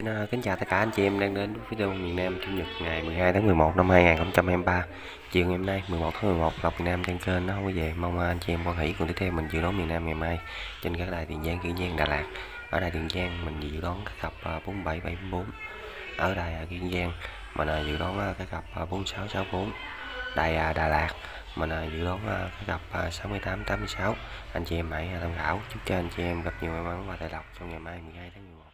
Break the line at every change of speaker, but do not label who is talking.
kính chào tất cả anh chị em đang đến với video miền Nam Chủ nhật ngày 12 tháng 11 năm 2023. Chiều ngày hôm nay 11 tháng 11, Lộc miền Nam trên kênh nó không có về. Mong anh chị em quan hỷ cùng tiếp theo mình dự đoán miền Nam ngày mai trên các đài Tiền Giang, Kiên Giang, Đà Lạt. Ở đài Tiền Giang mình dự đoán các cặp 4774. Ở đài Kiên Giang mình dự đoán các cặp 4664. Đài Đà Lạt mình dự đoán các cặp 6886. Anh chị em hãy tham khảo. Chúc cho anh chị em gặp nhiều may mắn và tài lộc trong ngày mai 12 tháng 11.